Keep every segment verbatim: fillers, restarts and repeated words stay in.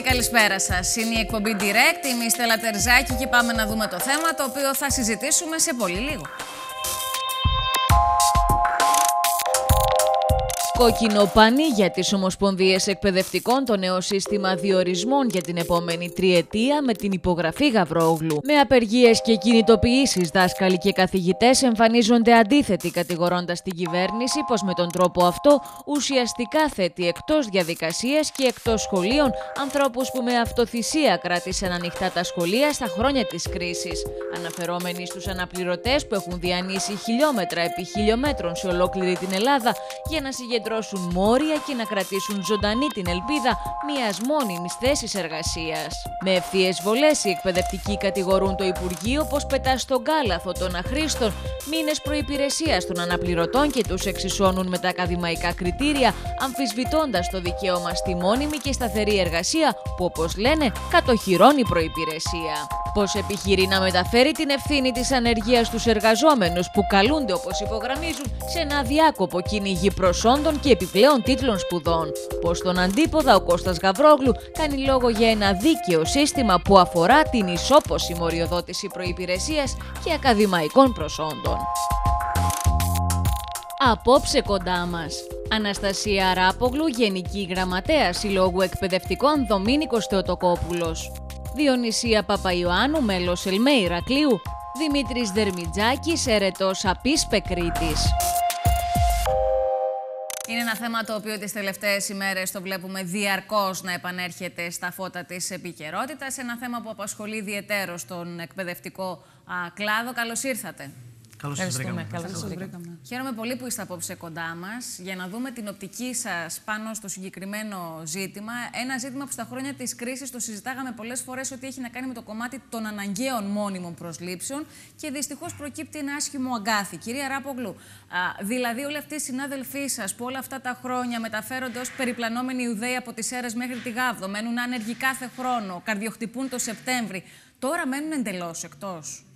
καλησπέρα σας. Είναι η εκπομπή Direct, είμαι η Στέλλα Τερζάκη και πάμε να δούμε το θέμα το οποίο θα συζητήσουμε σε πολύ λίγο. Κόκκινο πανί για τις Ομοσπονδίες Εκπαιδευτικών το νέο σύστημα διορισμών για την επόμενη τριετία με την υπογραφή Γαβρόγλου. Με απεργίες και κινητοποιήσεις, δάσκαλοι και καθηγητές εμφανίζονται αντίθετοι, κατηγορώντας την κυβέρνηση πως με τον τρόπο αυτό ουσιαστικά θέτει εκτός διαδικασίας και εκτός σχολείων ανθρώπους που με αυτοθυσία κράτησαν ανοιχτά τα σχολεία στα χρόνια της κρίσης. Αναφερόμενοι στους αναπληρωτές που έχουν διανύσει χιλιόμετρα επί χιλιόμετρων σε ολόκληρη την Ελλάδα για να συγκεντρώσουν συγκεντρώσουν μόρια και να κρατήσουν ζωντανή την ελπίδα μιας μόνιμης θέσης εργασίας. Με ευθείες βολές οι εκπαιδευτικοί κατηγορούν το Υπουργείο πως πετά στον κάλαθο των αχρήστων μήνες προϋπηρεσίας των αναπληρωτών και τους εξισώνουν με τα ακαδημαϊκά κριτήρια, αμφισβητώντας το δικαίωμα στη μόνιμη και σταθερή εργασία που, όπως λένε, κατοχυρώνει προϋπηρεσία. Πως επιχειρεί να μεταφέρει την ευθύνη της ανεργίας στους εργαζόμενους που καλούνται, όπως υπογραμμίζουν, σε ένα αδιάκοπο κυνήγι προσόντων και επιπλέον τίτλων σπουδών. Πως στον αντίποδα ο Κώστας Γαβρόγλου κάνει λόγο για ένα δίκαιο σύστημα που αφορά την ισόπωση μοριοδότηση προϋπηρεσίας και ακαδημαϊκών προσόντων. Απόψε κοντά μας. Αναστασία Ράπογλου, Γενική Γραμματέα Συλλόγου Εκπαιδευτικών Δομήνικος Θεοτοκόπουλος. Διονυσία Παπαϊωάννου, μέλος ΕΛΜΕ Ηρακλείου. Δημήτρης Δερμιτζάκης, αιρετός ΑΠΙΣ Πεκρίτης. Είναι ένα θέμα το οποίο τις τελευταίες ημέρες το βλέπουμε διαρκώς να επανέρχεται στα φώτα της επικαιρότητας. Ένα θέμα που απασχολεί ιδιαιτέρως τον εκπαιδευτικό α, κλάδο. Καλώς ήρθατε. Καλώς σας βρήκαμε. Καλώς σας βρήκαμε. Χαίρομαι πολύ που είστε απόψε κοντά μας για να δούμε την οπτική σας πάνω στο συγκεκριμένο ζήτημα. Ένα ζήτημα που στα χρόνια της κρίσης το συζητάγαμε πολλές φορές ότι έχει να κάνει με το κομμάτι των αναγκαίων μόνιμων προσλήψεων και δυστυχώς προκύπτει ένα άσχημο αγκάθι. Κυρία Ράπογλου, α, δηλαδή όλοι αυτοί οι συνάδελφοί σας που όλα αυτά τα χρόνια μεταφέρονται ως περιπλανόμενοι Ιουδαίοι από τις Σέρρες μέχρι τη Γάβδο, μένουν άνεργοι κάθε χρόνο, καρδιοχτυπούν το Σεπτέμβρη, τώρα μένουν εντελώς εκτός.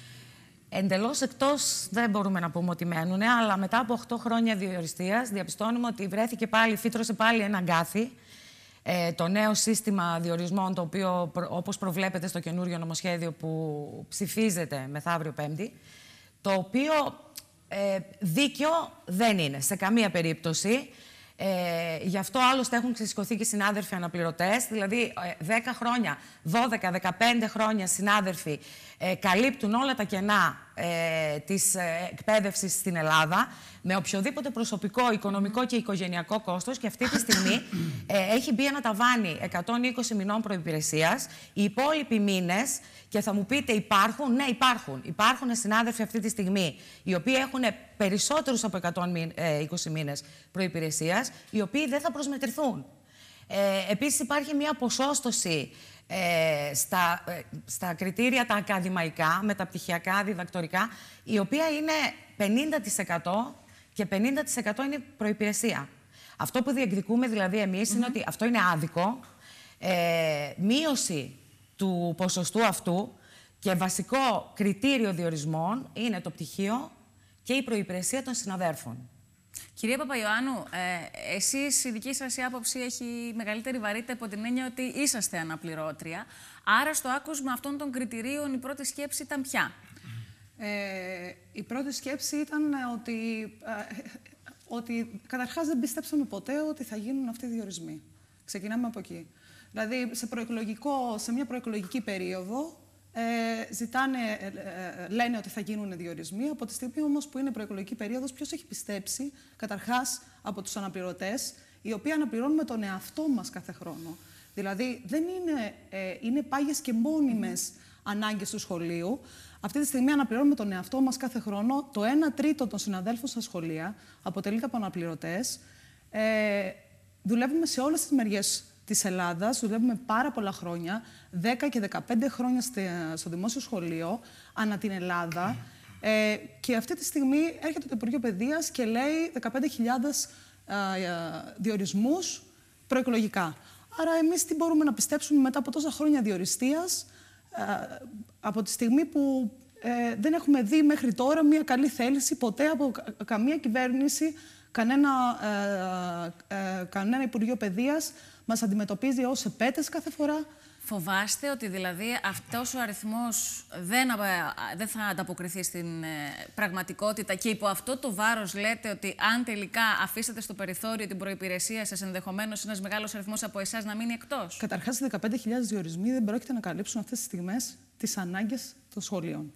Εντελώς εκτός δεν μπορούμε να πούμε ότι μένουν, αλλά μετά από οκτώ χρόνια διοριστείας διαπιστώνουμε ότι βρέθηκε πάλι, φύτρωσε πάλι ένα αγκάθι. Ε, το νέο σύστημα διορισμών, το οποίο όπως προβλέπεται στο καινούριο νομοσχέδιο που ψηφίζεται μεθαύριο Πέμπτη, το οποίο ε, δίκαιο δεν είναι σε καμία περίπτωση. Ε, γι' αυτό άλλωστε έχουν ξεσηκωθεί και συνάδελφοι αναπληρωτές, δηλαδή δέκα χρόνια, δώδεκα, δεκαπέντε χρόνια συνάδελφοι ε, καλύπτουν όλα τα κενά ε, της ε, εκπαίδευσης στην Ελλάδα με οποιοδήποτε προσωπικό, οικονομικό και οικογενειακό κόστος και αυτή τη στιγμή ε, έχει μπει ένα ταβάνι εκατόν είκοσι μηνών προϋπηρεσίας. Οι υπόλοιποι μήνες, και θα μου πείτε υπάρχουν, ναι υπάρχουν, υπάρχουν συνάδελφοι αυτή τη στιγμή οι οποίοι έχουν περισσότερους από εκατόν είκοσι μήνες προϋπηρεσίας, οι οποίοι δεν θα προσμετρηθούν. Ε, επίσης υπάρχει μια ποσόστοση ε, στα, ε, στα κριτήρια τα ακαδημαϊκά, μεταπτυχιακά, διδακτορικά, η οποία είναι πενήντα τοις εκατό και πενήντα τοις εκατό είναι προϋπηρεσία. Αυτό που διεκδικούμε δηλαδή εμείς mm-hmm. είναι ότι αυτό είναι άδικο, ε, μείωση του ποσοστού αυτού και βασικό κριτήριο διορισμών είναι το πτυχίο και η προϋπηρεσία των συναδέρφων. Κυρία Παπαϊωάννου, ε, εσείς η δική σας η άποψη έχει μεγαλύτερη βαρύτητα από την έννοια ότι είσαστε αναπληρώτρια. Άρα στο άκουσμα αυτών των κριτηρίων η πρώτη σκέψη ήταν ποια? Ε, η πρώτη σκέψη ήταν ότι, ε, ότι καταρχάς δεν πιστέψαμε ποτέ ότι θα γίνουν αυτοί οι διορισμοί. Ξεκινάμε από εκεί. Δηλαδή, σε, προεκλογικό, σε μια προεκλογική περίοδο ε, ζητάνε, ε, ε, λένε ότι θα γίνουν διορισμοί. Από τη στιγμή όμως που είναι προεκλογική περίοδος, ποιος έχει πιστέψει, καταρχάς από τους αναπληρωτές, οι οποίοι αναπληρώνουμε τον εαυτό μας κάθε χρόνο. Δηλαδή, δεν είναι, ε, είναι πάγιες και μόνιμες mm. ανάγκες του σχολείου. Αυτή τη στιγμή αναπληρώνουμε τον εαυτό μας κάθε χρόνο. Το ένα τρίτο των συναδέλφων στα σχολεία αποτελείται από αναπληρωτές. Ε, δουλεύουμε σε όλες τις μεριές της Ελλάδας, δουλεύουμε πάρα πολλά χρόνια, δέκα και δεκαπέντε χρόνια στο δημόσιο σχολείο, ανά την Ελλάδα. Ε, και αυτή τη στιγμή έρχεται το Υπουργείο Παιδείας και λέει δεκαπέντε χιλιάδες ε, διορισμούς προεκλογικά. Άρα εμείς τι μπορούμε να πιστέψουμε μετά από τόσα χρόνια διοριστείας, ε, από τη στιγμή που ε, δεν έχουμε δει μέχρι τώρα μια καλή θέληση ποτέ από κα, καμία κυβέρνηση, κανένα, ε, ε, κανένα Υπουργείο Παιδείας, μας αντιμετωπίζει ως επέτες κάθε φορά. Φοβάστε ότι δηλαδή αυτός ο αριθμός δεν, δεν θα ανταποκριθεί στην ε, πραγματικότητα και υπό αυτό το βάρος λέτε ότι αν τελικά αφήσετε στο περιθώριο την προϋπηρεσία σας, ενδεχομένως ένας μεγάλος αριθμός από εσάς να μείνει εκτός? Καταρχάς, οι δεκαπέντε χιλιάδες διορισμοί δεν πρόκειται να καλύψουν αυτές τις στιγμές τις ανάγκες των σχολείων.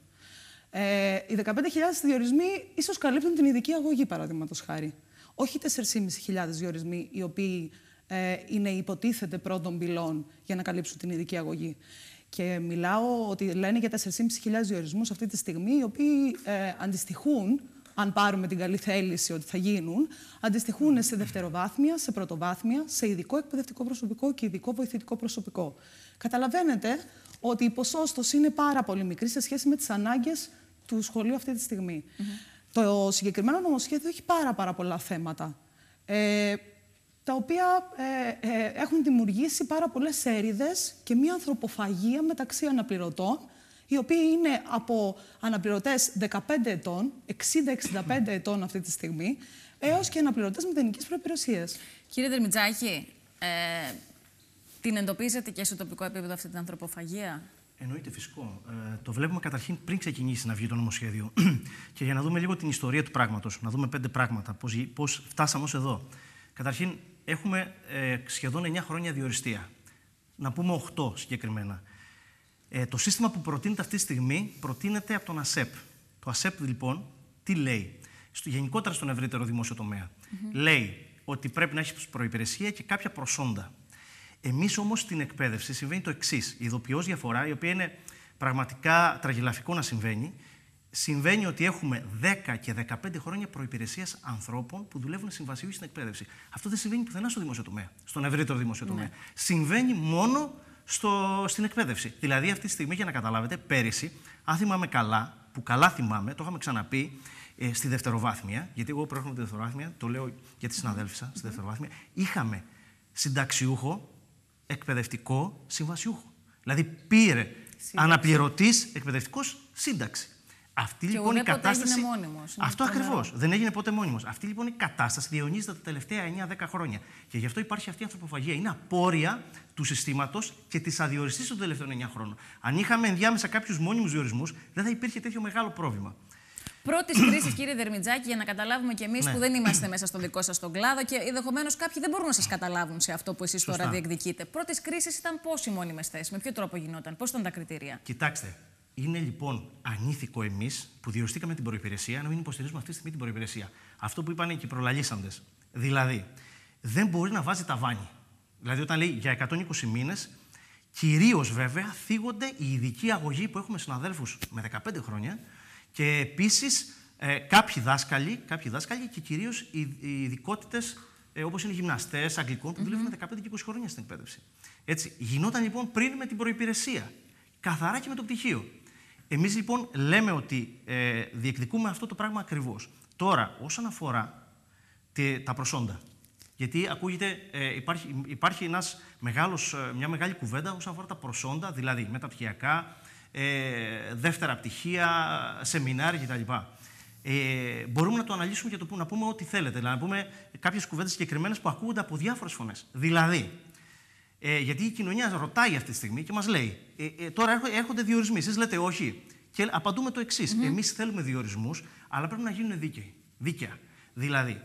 Ε, οι δεκαπέντε χιλιάδες διορισμοί ίσως καλύπτουν την ειδική αγωγή, παραδείγματος χάρη. Όχι τέσσερις χιλιάδες πεντακόσιοι διορισμοί, οι οποίοι ε, είναι υποτίθεται πρώτων πυλών για να καλύψουν την ειδική αγωγή. Και μιλάω ότι λένε για τέσσερις χιλιάδες πεντακόσιους διορισμούς αυτή τη στιγμή, οι οποίοι ε, αντιστοιχούν, αν πάρουμε την καλή θέληση ότι θα γίνουν, αντιστοιχούν σε δευτεροβάθμια, σε πρωτοβάθμια, σε ειδικό εκπαιδευτικό προσωπικό και ειδικό βοηθητικό προσωπικό. Καταλαβαίνετε ότι η ποσόστοση είναι πάρα πολύ μικρή σε σχέση με τις ανάγκες του σχολείου αυτή τη στιγμή. Mm-hmm. Το συγκεκριμένο νομοσχέδιο έχει πάρα, πάρα πολλά θέματα, ε, τα οποία ε, ε, έχουν δημιουργήσει πάρα πολλές έρηδες και μια ανθρωποφαγία μεταξύ αναπληρωτών, οι οποίοι είναι από αναπληρωτές δεκαπέντε ετών, εξήντα εξήντα πέντε ετών αυτή τη στιγμή, έως και αναπληρωτές μηδενικής προϋπηρεσίας. Κύριε Δερμιτζάκη, ε, την εντοπίζετε και σε τοπικό επίπεδο αυτή την ανθρωποφαγία? Εννοείται, φυσικό. Ε, το βλέπουμε καταρχήν πριν ξεκινήσει να βγει το νομοσχέδιο. Και για να δούμε λίγο την ιστορία του πράγματος, να δούμε πέντε πράγματα, πώς, πώς φτάσαμε ως εδώ. Καταρχήν, έχουμε ε, σχεδόν εννιά χρόνια διοριστία. Να πούμε οκτώ συγκεκριμένα. Ε, το σύστημα που προτείνεται αυτή τη στιγμή προτείνεται από τον ΑΣΕΠ. Το ΑΣΕΠ, λοιπόν, τι λέει? Στο, γενικότερα στον ευρύτερο δημόσιο τομέα. Mm-hmm. Λέει ότι πρέπει να έχει προϋπηρεσία και κάποια προσόντα. Εμείς όμως στην εκπαίδευση συμβαίνει το εξής. Η ειδοποιώς διαφορά, η οποία είναι πραγματικά τραγελαφικό να συμβαίνει, συμβαίνει ότι έχουμε δέκα και δεκαπέντε χρόνια προϋπηρεσίας ανθρώπων που δουλεύουν συμβασιούχοι στην εκπαίδευση. Αυτό δεν συμβαίνει πουθενά στο δημόσιο τομέα, στον ευρύτερο δημόσιο τομέα. Ναι. Συμβαίνει μόνο στο, στην εκπαίδευση. Δηλαδή, αυτή τη στιγμή, για να καταλάβετε, πέρυσι, αν θυμάμαι καλά, που καλά θυμάμαι, το είχαμε ξαναπεί, ε, στη δευτεροβάθμια, γιατί εγώ προέρχομαι από τη δευτεροβάθμια, το λέω για τη συναδέλφισσα, στη δευτεροβάθμια, είχαμε συνταξιούχο, εκπαιδευτικό, συμβασιούχο. Δηλαδή πήρε αναπληρωτής εκπαιδευτικός σύνταξη. Αυτή και λοιπόν η κατάσταση. Δεν έγινε μόνιμος. Αυτό ακριβώς. Δεν έγινε ποτέ μόνιμος. Αυτή λοιπόν η κατάσταση διαιωνίζεται τα τελευταία εννιά δέκα χρόνια. Και γι' αυτό υπάρχει αυτή η ανθρωποφαγία. Είναι απόρρια του συστήματος και της αδιοριστής των τελευταίων εννιά χρόνων. Αν είχαμε ενδιάμεσα κάποιους μόνιμους διορισμούς, δεν θα υπήρχε τέτοιο μεγάλο πρόβλημα. Πρώτης κρίσης, κύριε Δερμιτζάκη, για να καταλάβουμε κι εμείς, ναι, που δεν είμαστε μέσα στον δικό σας τον κλάδο και ενδεχομένως κάποιοι δεν μπορούν να σας καταλάβουν σε αυτό που εσείς Σωστά. τώρα διεκδικείτε. Πρώτης κρίσης ήταν πώς οι μόνιμες θέσεις, με ποιο τρόπο γινόταν, πώς ήταν τα κριτήρια? Κοιτάξτε, είναι λοιπόν ανήθικο εμείς που διοριστήκαμε την προϋπηρεσία να μην υποστηρίζουμε αυτή τη στιγμή την προϋπηρεσία. Αυτό που είπαν και οι προλαλήσαντες. Δηλαδή, δεν μπορεί να βάζει ταβάνι. Δηλαδή, όταν λέει για εκατόν είκοσι μήνες, κυρίως βέβαια θίγονται οι ειδικοί αγωγοί που έχουμε συναδέλφους με δεκαπέντε χρόνια. Και επίσης ε, κάποιοι, δάσκαλοι, κάποιοι δάσκαλοι και κυρίως οι, οι ειδικότητες ε, όπως είναι οι γυμναστές αγγλικών που mm-hmm. δουλεύουν δεκαπέντε και είκοσι χρόνια στην εκπαίδευση. Έτσι, γινόταν λοιπόν πριν με την προϋπηρεσία, καθαρά και με το πτυχίο. Εμείς λοιπόν λέμε ότι ε, διεκδικούμε αυτό το πράγμα ακριβώς. Τώρα, όσον αφορά τε, τα προσόντα, γιατί ακούγεται, ε, υπάρχει, υπάρχει ένας μεγάλος, μια μεγάλη κουβέντα όσον αφορά τα προσόντα, δηλαδή μεταπτυχιακά, Ε, δεύτερα πτυχία, σεμινάρια κτλ. Ε, μπορούμε να το αναλύσουμε και το, να πούμε ό,τι θέλετε. Δηλαδή, να πούμε κάποιες κουβέντες συγκεκριμένες που ακούγονται από διάφορες φωνές. Δηλαδή, ε, γιατί η κοινωνία ρωτάει αυτή τη στιγμή και μας λέει, ε, ε, τώρα έρχονται διορισμοί. Εσείς λέτε όχι. Και απαντούμε το εξής. Mm-hmm. Εμείς θέλουμε διορισμούς, αλλά πρέπει να γίνουν δίκαιοι. Δίκαια. Δηλαδή,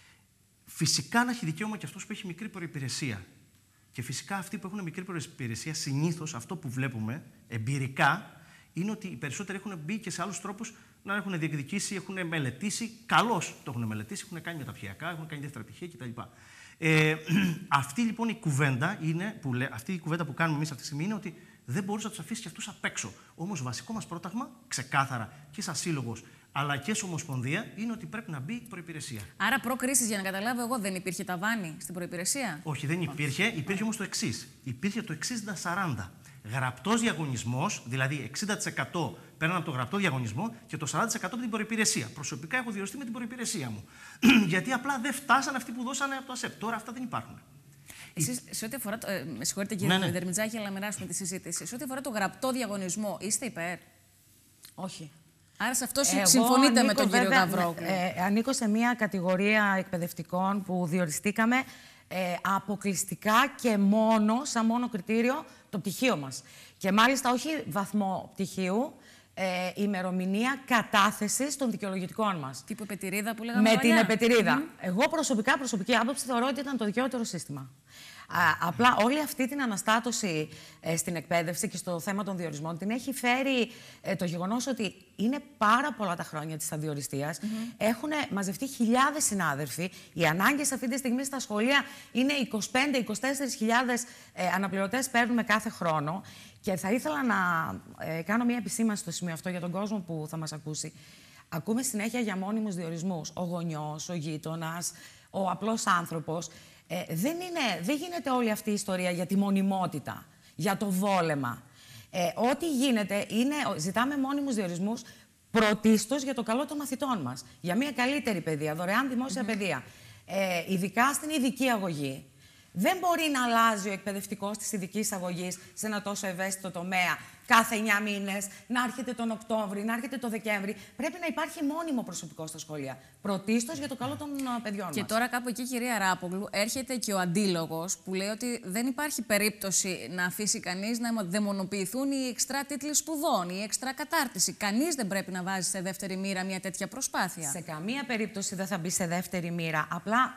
φυσικά να έχει δικαίωμα και αυτός που έχει μικρή προϋπηρεσία. Και φυσικά αυτοί που έχουν μικρή προϋπηρεσία, συνήθως αυτό που βλέπουμε εμπειρικά είναι ότι οι περισσότεροι έχουν μπει και σε άλλους τρόπους να έχουν διεκδικήσει, έχουν μελετήσει. Καλώς το έχουν μελετήσει, έχουν κάνει μεταπτυχιακά, έχουν κάνει δεύτερα πτυχία κτλ. Ε, αυτή λοιπόν η κουβέντα, είναι, που λέ, αυτή η κουβέντα που κάνουμε εμείς αυτή τη στιγμή είναι ότι δεν μπορείς να τους αφήσεις και αυτούς απ' έξω. Όμως, βασικό μας πρόταγμα, ξεκάθαρα και σαν σύλλογος, αλλά και σε ομοσπονδία, είναι ότι πρέπει να μπει η προϋπηρεσία. Άρα, προ-κρίσης, για να καταλάβω εγώ, δεν υπήρχε ταβάνι στην προϋπηρεσία? Όχι, δεν υπήρχε. Υπήρχε όμως το εξής. Υπήρχε το εξήντα σαράντα. Γραπτός διαγωνισμός, δηλαδή εξήντα τοις εκατό παίρναν από το γραπτό διαγωνισμό και το σαράντα τοις εκατό από την προϋπηρεσία. Προσωπικά έχω διοριστεί με την προϋπηρεσία μου. Γιατί απλά δεν φτάσαν αυτοί που δώσανε από το ΑΣΕΠ. Τώρα αυτά δεν υπάρχουν. Εσείς, σε ό,τι αφορά. Το, ε, με συγχωρείτε, κύριε ναι, ναι. Δερμιτζάκη, αλλά μοιράσουμε τη συζήτηση. Σε ό,τι αφορά το γραπτό διαγωνισμό, είστε υπέρ? Όχι. Άρα σε αυτό συμφωνείτε με τον κύριο Γαβρόγλου? Ε, ανήκω σε μια κατηγορία εκπαιδευτικών που διοριστήκαμε ε, αποκλειστικά και μόνο, σαν μόνο κριτήριο, το πτυχίο μας. Και μάλιστα όχι βαθμό πτυχίου, ε, ημερομηνία κατάθεσης των δικαιολογητικών μας. Τύπου επετηρίδα που λέγαμε Με παλιά. την επετηρίδα. Mm. Εγώ προσωπικά, προσωπική άποψη, θεωρώ ότι ήταν το δικαιότερο σύστημα. Α, απλά όλη αυτή την αναστάτωση ε, στην εκπαίδευση και στο θέμα των διορισμών την έχει φέρει ε, το γεγονός ότι είναι πάρα πολλά τα χρόνια της αδιοριστίας. Mm-hmm. Έχουν μαζευτεί χιλιάδες συνάδελφοι. Οι ανάγκες αυτή τη στιγμή στα σχολεία είναι είκοσι πέντε με είκοσι τέσσερις χιλιάδες ε, αναπληρωτές παίρνουμε κάθε χρόνο. Και θα ήθελα να ε, κάνω μια επισήμανση στο σημείο αυτό για τον κόσμο που θα μας ακούσει. Ακούμε συνέχεια για μόνιμους διορισμούς. Ο γονιός, ο γείτονας, ο απλός άνθρωπος. Ε, δεν, είναι, δεν γίνεται όλη αυτή η ιστορία για τη μονιμότητα, για το βόλεμα. Ε, ό,τι γίνεται είναι, ζητάμε μόνιμους διορισμούς πρωτίστως για το καλό των μαθητών μας. Για μια καλύτερη παιδεία, δωρεάν δημόσια mm-hmm. παιδεία. Ε, ειδικά στην ειδική αγωγή. Δεν μπορεί να αλλάζει ο εκπαιδευτικός της ειδικής αγωγής σε ένα τόσο ευαίσθητο τομέα κάθε εννιά μήνες, να έρχεται τον Οκτώβρη, να έρχεται τον Δεκέμβρη. Πρέπει να υπάρχει μόνιμο προσωπικό στα σχολεία. Πρωτίστως για το καλό των παιδιών μας. Και τώρα κάπου εκεί, κυρία Ράπογλου, έρχεται και ο αντίλογος που λέει ότι δεν υπάρχει περίπτωση να αφήσει κανείς να δαιμονοποιηθούν οι εξτρά τίτλοι σπουδών, η εξτρά κατάρτιση. Κανείς δεν πρέπει να βάζει σε δεύτερη μοίρα μια τέτοια προσπάθεια. Σε καμία περίπτωση δεν θα μπει σε δεύτερη μοίρα. Απλά.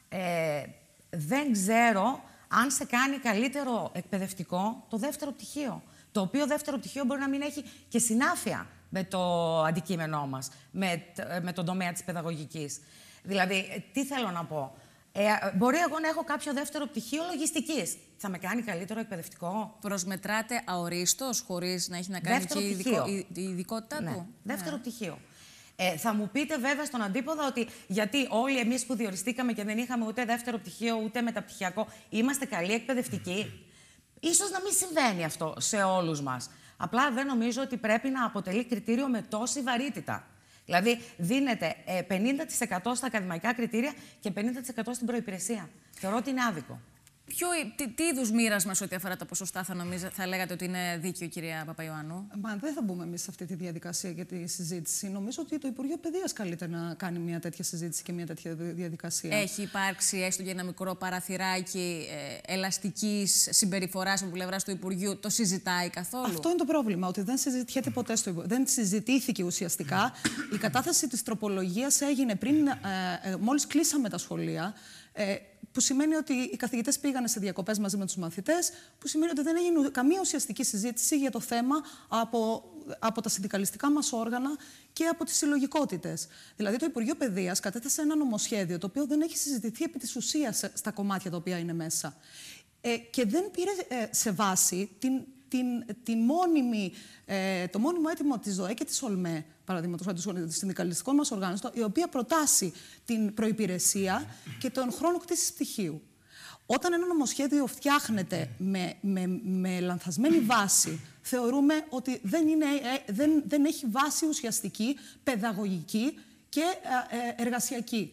Ε, Δεν ξέρω αν σε κάνει καλύτερο εκπαιδευτικό το δεύτερο πτυχίο. Το οποίο δεύτερο πτυχίο μπορεί να μην έχει και συνάφεια με το αντικείμενό μας, με, με τον τομέα της παιδαγωγικής. Δηλαδή, τι θέλω να πω. Ε, μπορεί εγώ να έχω κάποιο δεύτερο πτυχίο λογιστικής. Θα με κάνει καλύτερο εκπαιδευτικό. Προσμετράτε αορίστος, χωρίς να έχει να κάνει δεύτερο και η, ειδικό, η, η ειδικότητά ναι. του. Δεύτερο ναι. πτυχίο. Ε, θα μου πείτε βέβαια στον αντίποδα ότι γιατί όλοι εμείς που διοριστήκαμε και δεν είχαμε ούτε δεύτερο πτυχίο ούτε μεταπτυχιακό, είμαστε καλοί εκπαιδευτικοί. Ίσως να μην συμβαίνει αυτό σε όλους μας. Απλά δεν νομίζω ότι πρέπει να αποτελεί κριτήριο με τόση βαρύτητα. Δηλαδή δίνεται ε, πενήντα τοις εκατό στα ακαδημαϊκά κριτήρια και πενήντα τοις εκατό στην προϋπηρεσία. Θεωρώ ότι είναι άδικο. Ποιο, τι, τι είδους μοίρασμα σε ό,τι αφορά τα ποσοστά θα, νομίζα, θα λέγατε ότι είναι δίκαιο, κυρία Παπαϊωάννου? Μα δεν θα μπούμε εμείς σε αυτή τη διαδικασία για τη συζήτηση. Νομίζω ότι το Υπουργείο Παιδείας καλείται να κάνει μια τέτοια συζήτηση και μια τέτοια διαδικασία. Έχει υπάρξει έστω και ένα μικρό παραθυράκι ε, ελαστικής συμπεριφοράς από πλευράς του Υπουργείου? Το συζητάει καθόλου? Αυτό είναι το πρόβλημα, ότι δεν συζητιέται ποτέ στο Υπουργείο. Δεν συζητήθηκε ουσιαστικά. Η κατάθεση της τροπολογίας έγινε πριν, ε, ε, μόλις κλείσαμε τα σχολεία. Ε, που σημαίνει ότι οι καθηγητές πήγανε σε διακοπές μαζί με τους μαθητές, που σημαίνει ότι δεν έγινε καμία ουσιαστική συζήτηση για το θέμα από, από τα συνδικαλιστικά μας όργανα και από τις συλλογικότητες. Δηλαδή, το Υπουργείο Παιδείας κατέθεσε ένα νομοσχέδιο το οποίο δεν έχει συζητηθεί επί της ουσίας στα κομμάτια τα οποία είναι μέσα. Ε, και δεν πήρε ε, σε βάση την, την, την μόνιμη, ε, το μόνιμο αίτημα της ΔΟΕ και της ΟΛΜΕ, παραδείγματος χάρη των συνδικαλιστικών μας οργάνωσεων, η οποία προτάσει την προϋπηρεσία και τον χρόνο κτήσης πτυχίου. Όταν ένα νομοσχέδιο φτιάχνεται με, με, με λανθασμένη βάση, θεωρούμε ότι δεν, είναι, δεν, δεν έχει βάση ουσιαστική, παιδαγωγική και ε, εργασιακή.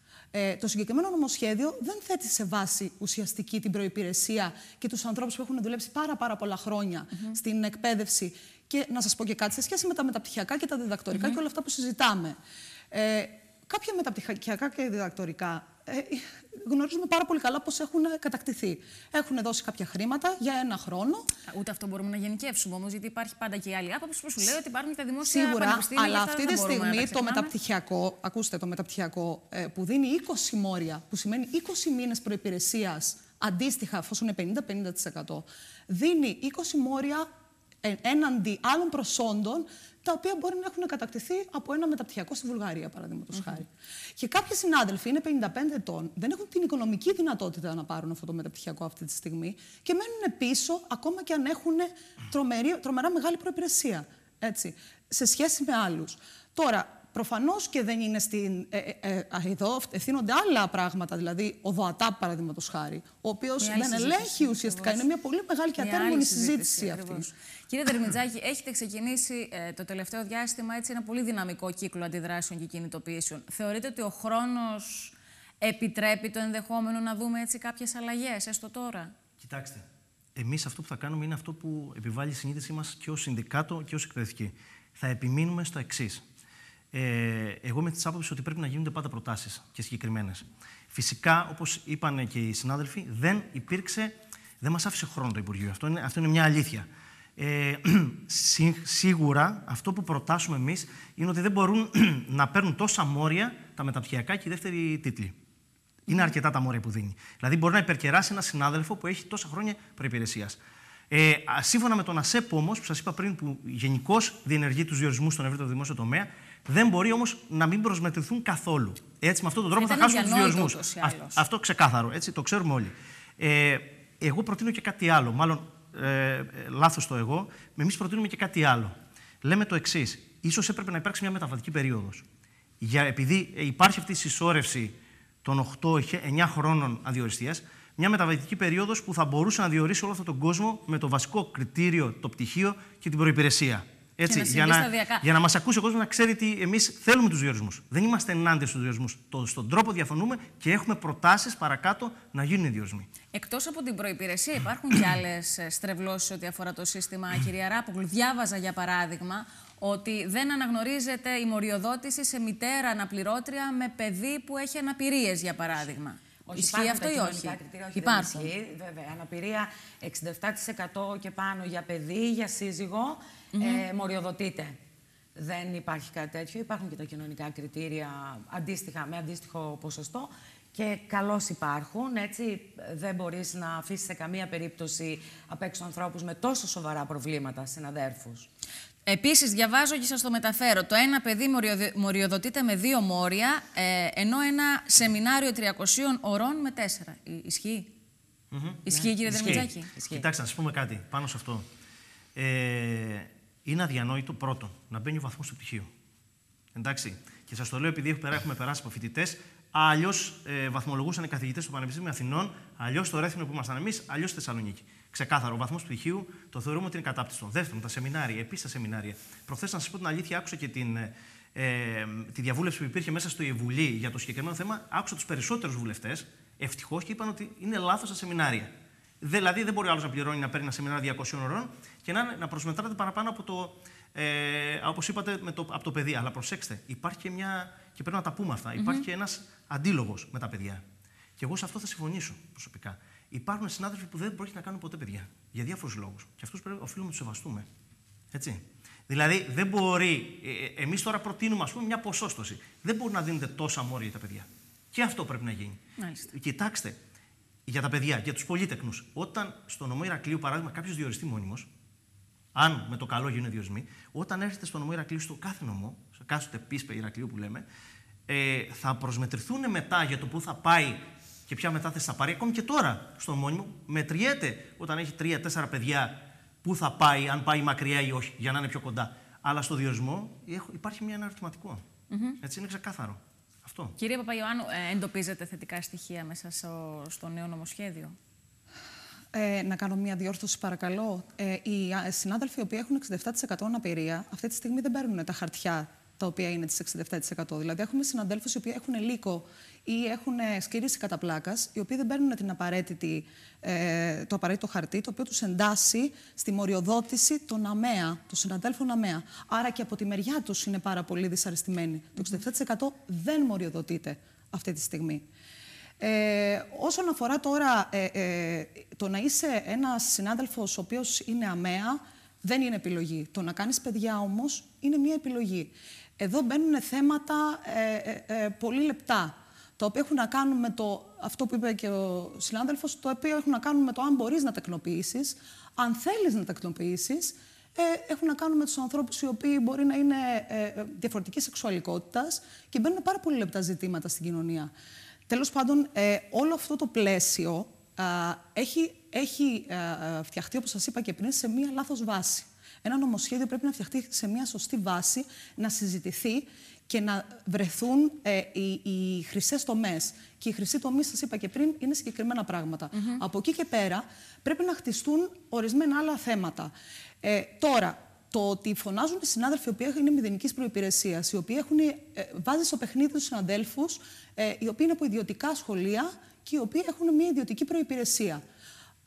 Ε, το συγκεκριμένο νομοσχέδιο δεν θέτει σε βάση ουσιαστική την προϋπηρεσία και τους ανθρώπους που έχουν δουλέψει πάρα, πάρα πολλά χρόνια mm-hmm. στην εκπαίδευση. Και να σας πω και κάτι σε σχέση με τα μεταπτυχιακά και τα διδακτορικά mm-hmm. και όλα αυτά που συζητάμε. Ε, κάποια μεταπτυχιακά και διδακτορικά ε, γνωρίζουμε πάρα πολύ καλά πώς έχουν κατακτηθεί. Έχουν δώσει κάποια χρήματα για ένα χρόνο. Ούτε αυτό μπορούμε να γενικεύσουμε όμως, γιατί υπάρχει πάντα και η άλλη άποψη που σου λέει ότι υπάρχουν και τα δημόσια Σίγουρα, πανεπιστήμια. αλλά αυτή τη στιγμή το μεταπτυχιακό, ακούστε, το μεταπτυχιακό ε, που δίνει είκοσι μόρια, που σημαίνει είκοσι μήνες προϋπηρεσίας, αντίστοιχα, εφόσον είναι πενήντα με πενήντα τοις εκατό, δίνει είκοσι μόρια έναντι άλλων προσόντων, τα οποία μπορεί να έχουν κατακτηθεί από ένα μεταπτυχιακό στη Βουλγαρία, παραδείγματος mm-hmm. χάρη. Και κάποιοι συνάδελφοι είναι πενήντα πέντε ετών, δεν έχουν την οικονομική δυνατότητα να πάρουν αυτό το μεταπτυχιακό αυτή τη στιγμή και μένουν πίσω, ακόμα και αν έχουν τρομερή, τρομερά μεγάλη προϋπηρεσία. Έτσι, σε σχέση με άλλους. Τώρα, προφανώς και δεν είναι στην. Ε, ε, ε, εδώ ευθύνονται άλλα πράγματα, δηλαδή ο ΔΟΑΤΑΠ, παραδείγματος χάρη, ο οποίος δεν ελέγχει ουσιαστικά. Είναι μια πολύ μεγάλη και ατέρμονη συζήτηση, συζήτηση αυτή. Κύριε Δερμιτζάκη, έχετε ξεκινήσει ε, το τελευταίο διάστημα έτσι, ένα πολύ δυναμικό κύκλο αντιδράσεων και κινητοποιήσεων. Θεωρείτε ότι ο χρόνος επιτρέπει το ενδεχόμενο να δούμε έτσι κάποιες αλλαγές, έστω τώρα? Κοιτάξτε, εμείς αυτό που θα κάνουμε είναι αυτό που επιβάλλει η συνείδησή μας και ως συνδικάτο και ως εκπαιδευτική. Θα επιμείνουμε στο εξής. Ε, εγώ με τις άποψεις ότι πρέπει να γίνονται πάντα προτάσεις και συγκεκριμένες. Φυσικά, όπως είπαν και οι συνάδελφοι, δεν υπήρξε, δεν μας άφησε χρόνο το Υπουργείο. Αυτό είναι, αυτό είναι μια αλήθεια. Ε, σί, σίγουρα αυτό που προτάσουμε εμείς είναι ότι δεν μπορούν να παίρνουν τόσα μόρια τα μεταπτυχιακά και οι δεύτεροι τίτλοι. Είναι αρκετά τα μόρια που δίνει. Δηλαδή, μπορεί να υπερκεράσει ένα συνάδελφο που έχει τόσα χρόνια προϋπηρεσίας. Ε, σύμφωνα με τον ΑΣΕΠ, όμως, που σας είπα πριν, που γενικώς διενεργεί τους διορισμούς στον ευρύτερο δημόσιο τομέα, δεν μπορεί όμως να μην προσμετρηθούν καθόλου. Έτσι, με αυτόν τον τρόπο θα, θα χάσουμε τους διορισμούς. Αυτό ξεκάθαρο, έτσι, το ξέρουμε όλοι. Ε, εγώ προτείνω και κάτι άλλο. Μάλλον, ε, λάθος το εγώ. Εμείς προτείνουμε και κάτι άλλο. Λέμε το εξής. Ίσως έπρεπε να υπάρξει μια μεταβατική περίοδος. Για, επειδή υπάρχει αυτή η συσσόρευση των οκτώ εννιά χρόνων αδιοριστίας, μια μεταβατική περίοδος που θα μπορούσε να διορίσει όλο αυτόν τον κόσμο με το βασικό κριτήριο, το πτυχίο και την προϋπηρεσία. Έτσι, να για, να, για να μας ακούσει ο κόσμος να ξέρει ότι εμείς θέλουμε τους διορισμούς. Δεν είμαστε ενάντια στους διορισμούς. Το, στον τρόπο διαφωνούμε και έχουμε προτάσεις παρακάτω να γίνουν οι διορισμοί. Εκτός από την προϋπηρεσία, υπάρχουν και άλλες στρεβλώσεις ό,τι αφορά το σύστημα, κυρία Ράπογλου. Διάβαζα, για παράδειγμα, ότι δεν αναγνωρίζεται η μοριοδότηση σε μητέρα αναπληρώτρια με παιδί που έχει αναπηρίες, για παράδειγμα. Όχι, ισχύει αυτό ή όχι? Κριτήρια, όχι, υπάρχουν. Δεν ισχύει, βέβαια. Αναπηρία εξήντα επτά τοις εκατό και πάνω για παιδί, για σύζυγο, mm-hmm. ε, μοριοδοτείται. Δεν υπάρχει κάτι τέτοιο. Υπάρχουν και τα κοινωνικά κριτήρια αντίστοιχα, με αντίστοιχο ποσοστό και καλώς υπάρχουν. Έτσι, δεν μπορείς να αφήσεις σε καμία περίπτωση απ' έξω ανθρώπους με τόσο σοβαρά προβλήματα, συναδέρφους. Επίσης, διαβάζω και σας το μεταφέρω. Το ένα παιδί μοριοδοτείται με δύο μόρια, ε, ενώ ένα σεμινάριο τριακοσίων ωρών με τέσσερα. Ισχύει? Mm-hmm. Ισχύει, ναι, κύριε Δερμιτζάκη? Κοιτάξτε, να σας πούμε κάτι πάνω σε αυτό. Ε, είναι αδιανόητο πρώτον να μπαίνει ο βαθμός του πτυχίου. Εντάξει. Και σας το λέω επειδή έχουμε περάσει από φοιτητές. Αλλιώς ε, βαθμολογούσαν οι καθηγητές του Πανεπιστήμιου Αθηνών, αλλιώς στο Ρέθινο που ήμασταν εμείς, αλλιώς στη Θεσσαλονίκη. Ξεκάθαρο. Ο βαθμός πτυχίου το θεωρούμε ότι είναι κατάπτυστο. Δεύτερον, τα σεμινάρια, επίσης τα σεμινάρια. Προχθές, να σας πω την αλήθεια, άκουσα και την, ε, τη διαβούλευση που υπήρχε μέσα στο Βουλή για το συγκεκριμένο θέμα. Άκουσα τους περισσότερους βουλευτές, ευτυχώς, και είπαν ότι είναι λάθος τα σεμινάρια. Δηλαδή, δεν μπορεί ο άλλος να πληρώνει να παίρνει ένα σεμινάριο διακοσίων ωρών και να, να προσμετράται παραπάνω από το. Ε, όπως είπατε, με το, από το παιδί. Αλλά προσέξτε, υπάρχει και μια. Και πρέπει να τα πούμε αυτά. Mm-hmm. Υπάρχει και ένας αντίλογος με τα παιδιά. Και εγώ σε αυτό θα συμφωνήσω προσωπικά. Υπάρχουν συνάδελφοι που δεν πρόκειται να κάνουν ποτέ παιδιά. Για διάφορους λόγους. Και αυτούς πρέπει, οφείλουμε να τους σεβαστούμε. Έτσι. Δηλαδή, δεν μπορεί. Ε, εμείς τώρα προτείνουμε, ας πούμε, μια ποσόστοση. Δεν μπορεί να δίνετε τόσα μόρια για τα παιδιά. Και αυτό πρέπει να γίνει. Μάλιστα. Κοιτάξτε, για τα παιδιά, για τους πολύτεκνους. Όταν στο νομό Ηρακλείου, παράδειγμα, κάποιος διοριστεί μόνιμος, αν με το καλό γίνουν διορισμοί, όταν έρχεται στο νομό Ηρακλείου, στο κάθε νομό, σε κάθε πίσπε Ηρακλείου που λέμε, ε, θα προσμετρηθούν μετά για το πού θα πάει και ποια μετάθεση θα πάρει. Ακόμη και τώρα στο μόνιμο, μετριέται όταν έχει τρία-τέσσερα παιδιά πού θα πάει, αν πάει μακριά ή όχι, για να είναι πιο κοντά. Αλλά στο διορισμό υπάρχει μια, ένα ερωτηματικό. Mm-hmm. Έτσι είναι ξεκάθαρο. Αυτό. Κύριε Παπαϊωάννου, ε, εντοπίζετε θετικά στοιχεία μέσα στο, στο νέο νομοσχέδιο? Ε, να κάνω μια διόρθωση, παρακαλώ. Ε, οι συνάδελφοι οι οποίοι έχουν εξήντα επτά τοις εκατό αναπηρία, αυτή τη στιγμή δεν παίρνουν τα χαρτιά τα οποία είναι της εξήντα επτά τοις εκατό. Δηλαδή, έχουμε συναδέλφους οι οποίοι έχουν λύκο ή έχουν σκλήρηση κατά πλάκας, οι οποίοι δεν παίρνουν την απαραίτητη, ε, το απαραίτητο χαρτί, το οποίο τους εντάσσει στη μοριοδότηση των ΑΜΕΑ, των συναδέλφων ΑΜΕΑ. Άρα και από τη μεριά τους είναι πάρα πολύ δυσαρεστημένοι. Το εξήντα επτά τοις εκατό δεν μοριοδοτείται αυτή τη στιγμή. Ε, όσον αφορά τώρα ε, ε, το να είσαι ένας συνάδελφος ο οποίος είναι ΑΜΕΑ, δεν είναι επιλογή. Το να κάνεις παιδιά όμως είναι μια επιλογή. Εδώ μπαίνουν θέματα ε, ε, ε, πολύ λεπτά, τα οποία έχουν να κάνουν με το, αυτό που είπε και ο συνάδελφος, το οποίο έχουν να κάνουν με το αν μπορείς να τεκνοποιήσεις, αν θέλεις να τεκνοποιήσεις, ε, έχουν να κάνουν με τους ανθρώπους οι οποίοι μπορεί να είναι ε, διαφορετικής σεξουαλικότητας και μπαίνουν πάρα πολύ λεπτά ζητήματα στην κοινωνία. Τέλος πάντων, ε, όλο αυτό το πλαίσιο α, έχει, έχει α, φτιαχτεί, όπως σας είπα και πριν, σε μία λάθος βάση. Ένα νομοσχέδιο πρέπει να φτιαχτεί σε μία σωστή βάση, να συζητηθεί και να βρεθούν ε, οι, οι χρυσές τομές. Και οι χρυσοί τομείς, σας είπα και πριν, είναι συγκεκριμένα πράγματα. Mm-hmm. Από εκεί και πέρα πρέπει να χτιστούν ορισμένα άλλα θέματα. Ε, τώρα, το ότι φωνάζουν οι συνάδελφοι οι οποίοι είναι μηδενικής προϋπηρεσίας, οι οποίοι έχουν ε, βάζει στο παιχνίδι τους συναδέλφους, ε, οι οποίοι είναι από ιδιωτικά σχολεία και οι οποίοι έχουν μια ιδιωτική προϋπηρεσία.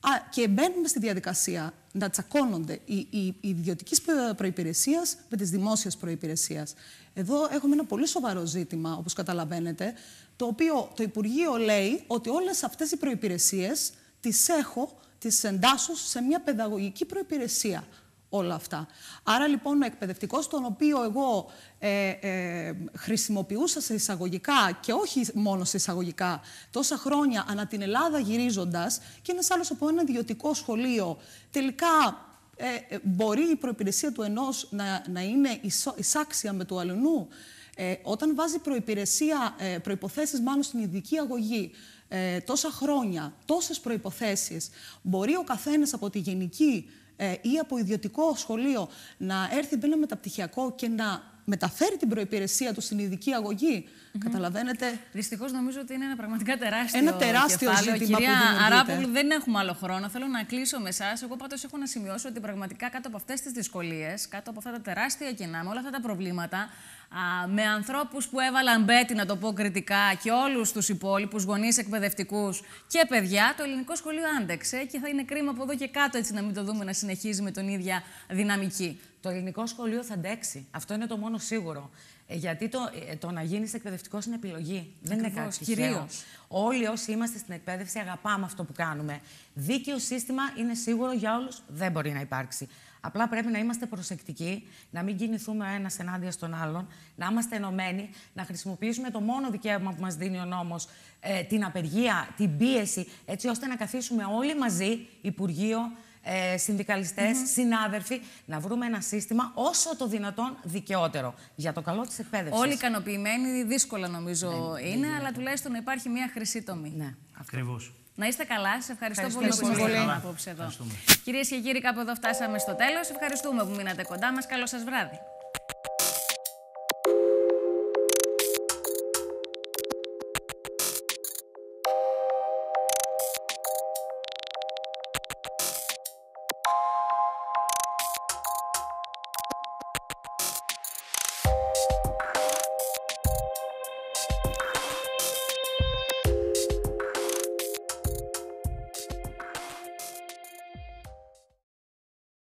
Α, και μπαίνουμε στη διαδικασία να τσακώνονται οι, οι, οι ιδιωτικής προϋπηρεσίας με τις δημόσιες προϋπηρεσίας. Εδώ έχουμε ένα πολύ σοβαρό ζήτημα, όπως καταλαβαίνετε, το οποίο το Υπουργείο λέει ότι όλες αυτές οι προϋπηρεσίες τις έχω, τις εντάσσω σε μια παιδαγωγική προϋπηρεσία. Όλα αυτά. Άρα λοιπόν ο εκπαιδευτικός, τον οποίο εγώ ε, ε, χρησιμοποιούσα σε εισαγωγικά και όχι μόνο σε εισαγωγικά τόσα χρόνια ανά την Ελλάδα γυρίζοντας, και ένας άλλος από ένα ιδιωτικό σχολείο, τελικά ε, ε, μπορεί η προϋπηρεσία του ενός να, να είναι ισο, εισάξια με του αλληνού. Ε, όταν βάζει προϋπηρεσία, ε, προϋποθέσεις μάλλον στην ειδική αγωγή, ε, τόσα χρόνια, τόσες προϋποθέσεις, μπορεί ο καθένας από τη γενική ή από ιδιωτικό σχολείο να έρθει με ένα μεταπτυχιακό και να μεταφέρει την προϋπηρεσία του στην ειδική αγωγή. Mm-hmm. Καταλαβαίνετε. Δυστυχώς νομίζω ότι είναι ένα πραγματικά τεράστιο, ένα τεράστιο κεφάλαιο. ζήτημα. Κυρία που Αράπογλου, δεν έχουμε άλλο χρόνο. Θέλω να κλείσω με εσάς. Εγώ πάντως έχω να σημειώσω ότι πραγματικά κάτω από αυτές τις δυσκολίες, κάτω από αυτά τα τεράστια κενά, με όλα αυτά τα προβλήματα, α, με ανθρώπους που έβαλαν μπέτη, να το πω κριτικά, και όλους τους υπόλοιπους γονείς, εκπαιδευτικούς και παιδιά, το ελληνικό σχολείο άντεξε και θα είναι κρίμα από εδώ και κάτω έτσι να μην το δούμε να συνεχίζει με τον ίδια δυναμική. Το ελληνικό σχολείο θα αντέξει. Αυτό είναι το μόνο σίγουρο. Ε, γιατί το, ε, το να γίνεις εκπαιδευτικός είναι επιλογή. Δεν Ακριβώς, είναι κάτι κυρίως. Όλοι όσοι είμαστε στην εκπαίδευση αγαπάμε αυτό που κάνουμε. Δίκαιο σύστημα είναι σίγουρο για όλους, δεν μπορεί να υπάρξει. Απλά πρέπει να είμαστε προσεκτικοί, να μην κινηθούμε ο ένας ενάντια στον άλλον, να είμαστε ενωμένοι, να χρησιμοποιήσουμε το μόνο δικαίωμα που μας δίνει ο νόμος, ε, την απεργία, την πίεση, έτσι ώστε να καθίσουμε όλοι μαζί, Υπουργείο, Ε, συνδικαλιστές, mm-hmm. συνάδελφοι, να βρούμε ένα σύστημα όσο το δυνατόν δικαιότερο για το καλό της εκπαίδευσης. Όλοι ικανοποιημένοι, δύσκολα νομίζω ναι, είναι, ναι, αλλά ναι. τουλάχιστον να υπάρχει μια χρυσή τομή. Ναι, ακριβώς. Να είστε καλά, σας ευχαριστώ, ευχαριστώ πολύ που πολύ. ήσασταν απόψε εδώ. Κυρίες και κύριοι, κάπου εδώ φτάσαμε στο τέλος. Ευχαριστούμε που μείνατε κοντά μας. Καλό σας βράδυ.